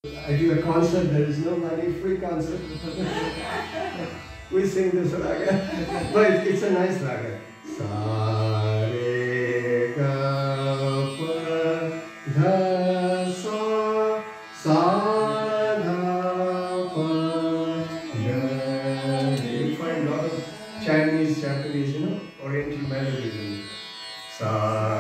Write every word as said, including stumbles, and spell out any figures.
I do a concert, there is no money, free concert. We sing this raga, but it's, it's a nice raga. Sa re ga pa dha sa sa dha pa ga. You find a lot of Chinese, Japanese, you know, Oriental melodies in sa